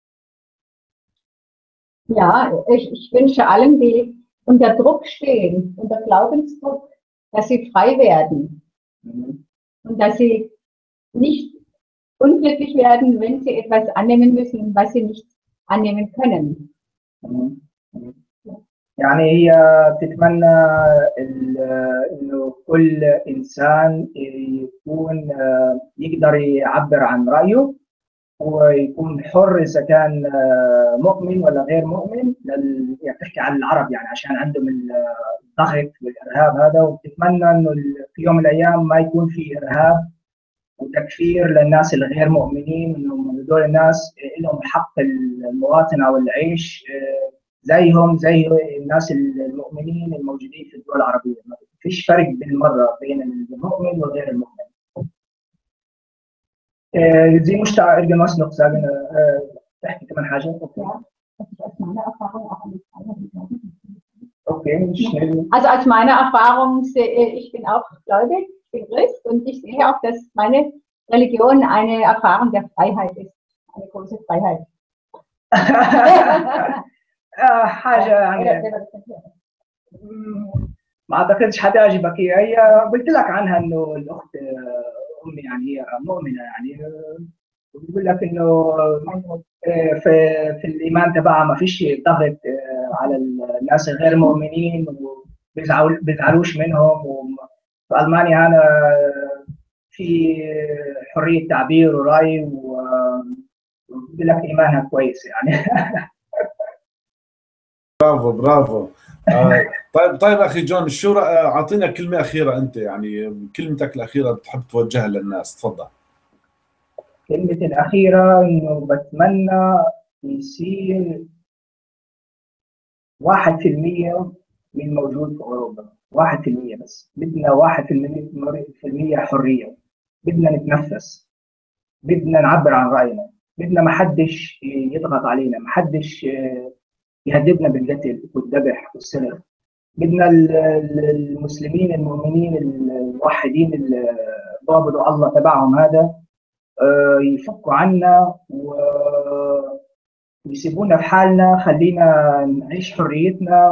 Ja, ich, ich wünsche allen, die unter Druck stehen, unter Glaubensdruck, dass sie frei werden. Mhm. Und dass sie nicht unglücklich werden, wenn sie etwas annehmen müssen, was sie nicht annehmen können. Mhm. يعني هي بتتمنى انه كل انسان يكون يقدر يعبر عن رأيه ويكون حر إذا كان مؤمن ولا غير مؤمن. يعني تحكي عن العرب يعني عشان عندهم الضغط والإرهاب هذا، وبتتمنى إنه في يوم من الأيام ما يكون في إرهاب وتكفير للناس الغير مؤمنين، إنهم هذول الناس لهم حق المواطنة والعيش زيهم زي الناس المؤمنين الموجودين في الدول العربية. ما فيش فرق بالمرة بين المؤمن وغير المؤمن. زي مشتاق ارجع مسلق ساقنا تحكي كمان حاجة. اوكي اوكي. Also aus meiner Erfahrung, ich bin auch gläubig, ich bin Christ und ich sehe auch, dass meine Religion eine Erfahrung der Freiheit ist, eine große Freiheit. حاجة يعني ما اعتقدش حتعجبك. هي قلت لك عنها انه الاخت امي يعني هي مؤمنه يعني، بيقول لك انه في في الايمان تبعها ما فيش ضغط على الناس الغير مؤمنين وبيزعلوا بيزعلوش منهم. وفي المانيا انا في حريه تعبير وراي، وبيقول لك ايمانها كويس يعني. برافو برافو. آه طيب طيب اخي جون، شو اعطينا كلمه اخيره انت، يعني كلمتك الاخيره بتحب توجهها للناس، تفضل. كلمتي الاخيره انه بتمنى يصير واحد في المية من موجود في اوروبا، واحد في المية بس. بدنا واحد في المية حريه، بدنا نتنفس، بدنا نعبر عن راينا، بدنا ما حدش يضغط علينا، ما حدش يهددنا بالقتل والذبح والسرقه. بدنا المسلمين المؤمنين الموحدين اللي ضابطوا الله تبعهم هذا يفكوا عنا ويسيبونا في حالنا، خلينا نعيش حريتنا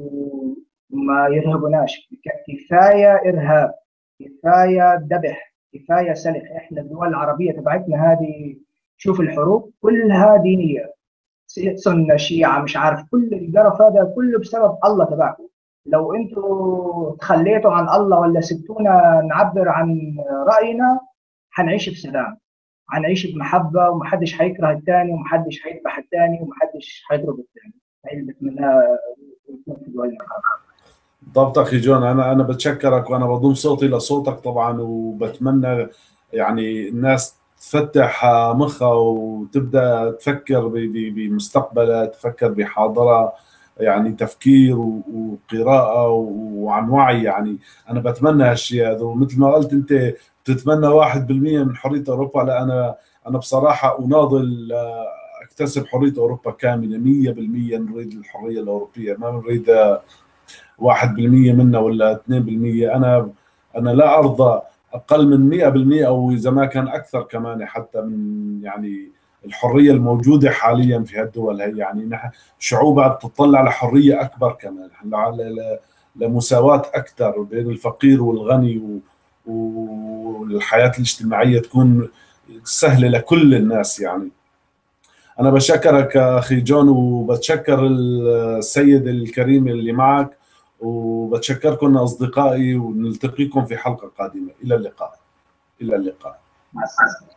وما يرهبوناش. كفايه ارهاب، كفايه ذبح، كفايه سلخ. احنا الدول العربيه تبعتنا هذه، شوف الحروب كلها دينيه، سنه شيعه مش عارف، كل القرف هذا كله بسبب الله تبعكم. لو انتوا تخليتوا عن الله ولا سبتونا نعبر عن راينا حنعيش بسلام، حنعيش بمحبه، ومحدش حيكره الثاني، ومحدش حيذبح الثاني، ومحدش حيضرب الثاني. هي اللي بتمناها يكون في دولنا. بالضبط اخي جون، انا انا بتشكرك وانا بضم صوتي لصوتك طبعا، وبتمنى يعني الناس تفتح مخها وتبدا تفكر بمستقبلها، تفكر بحاضرها، يعني تفكير وقراءه وعن وعي. يعني انا بتمنى هالشيء هذا، ومثل ما قلت انت بتتمنى واحد بالمية من حريه اوروبا. لا انا انا بصراحه اناضل اكتسب حريه اوروبا كامله مية بالمية. نريد الحريه الاوروبيه، ما نريد واحد بالمية منها ولا اثنين بالمية. انا انا لا ارضى اقل من مية بالمية، او اذا ما كان اكثر كمان حتى من يعني الحريه الموجوده حاليا في هالدول هي. يعني نحن شعوبها بتطلع لحريه اكبر كمان، لمساواه اكثر بين الفقير والغني، والحياه الاجتماعيه تكون سهله لكل الناس. يعني انا بشكرك اخي جون، وبتشكر السيد الكريم اللي معك، وبتشكركم اصدقائي، ونلتقيكم في حلقه قادمه. الى اللقاء. الى اللقاء. مع السلامه.